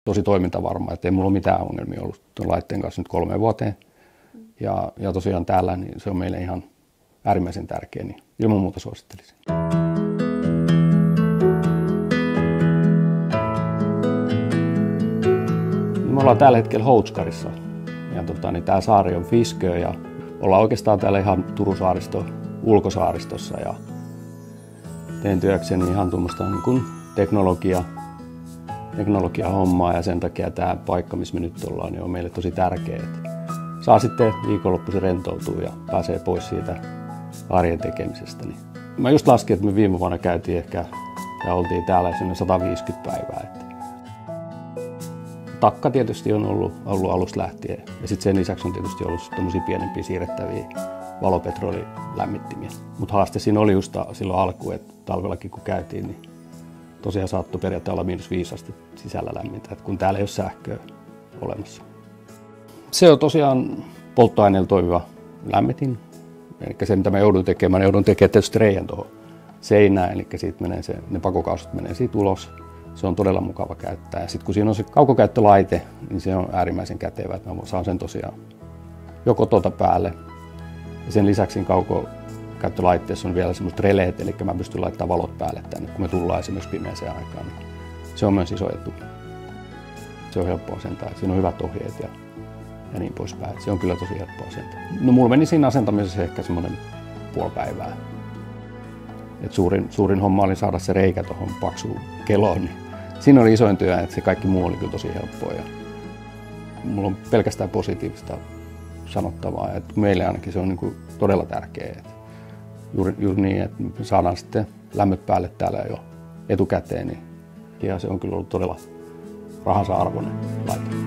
tosi toimintavarma, että ei mulla ole mitään ongelmia ollut tuon laitteen kanssa nyt 3 vuoteen. Ja tosiaan täällä niin se on meille ihan äärimmäisen tärkeä, niin ilman muuta suosittelisin. Me ollaan tällä hetkellä Houtskarissa. Ja niin tämä saari on Fiskö ja ollaan oikeastaan täällä ihan Turun saariston ulkosaaristossa. Ja teen työkseni ihan tuommoista niin kuin teknologiahommaa ja sen takia tämä paikka, missä me nyt ollaan, niin on meille tosi tärkeä. Saa sitten viikonloppuisin rentoutua ja pääsee pois siitä arjen tekemisestä. Mä just laskin, että me viime vuonna käytiin ehkä ja oltiin täällä 150 päivää. Takka tietysti on ollut alusta lähtien ja sitten sen lisäksi on tietysti ollut tämmöisiä pienempiä siirrettäviä valopetrolilämmittimiä. Mutta haaste siinä oli just silloin alkuun, että talvellakin kun käytiin, niin tosiaan saattoi periaatteessa olla -5 astetta sisällä lämmintä, kun täällä ei ole sähköä olemassa. Se on tosiaan polttoaineella toimiva lämmitin. Eli se, mitä mä joudun tekemään tietysti reiän tuohon seinään, eli siitä menee ne pakokaasut menee siitä ulos. Se on todella mukava käyttää. Ja sitten kun siinä on se kaukokäyttölaite, niin se on äärimmäisen kätevä, että mä saan sen tosiaan joko päälle. Ja sen lisäksi siinä kaukokäyttölaitteessa on vielä semmoiset releet, eli mä pystyn laittamaan valot päälle tänne, kun me tullaan esimerkiksi pimeäseen aikaan. Niin se on myös iso etu. Se on helppoa sentään, siinä on hyvät ohjeet ja niin poispäin. Se on kyllä tosi helppoa asentaa. No mulla meni siinä asentamisessa ehkä semmoinen puoli päivää. Et suurin homma oli saada se reikä tuohon paksuun keloon. Niin siinä oli isoin työ, että se kaikki muu oli kyllä tosi helppoa. Ja mulla on pelkästään positiivista sanottavaa. Et meille ainakin se on niinku todella tärkeää. Juuri niin, että me saadaan sitten lämmöt päälle täällä jo etukäteen. Niin, ja se on kyllä ollut todella rahansa arvoinen laite.